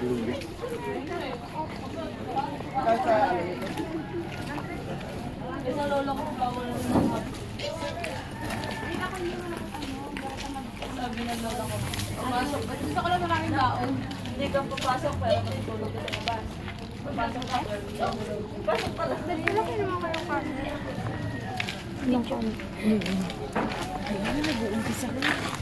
Lubi. Isang lolo ko bawal na sabi ng lola ko. Papasok. Gusto ko lang maraming baon. Hindi ka papasok pero matutulog ka sa labas. Papasok ka. Pasok pala. Dali lang kayo naman kayong camera. Ilang ka ano? Ayan, nag-uumpisa na.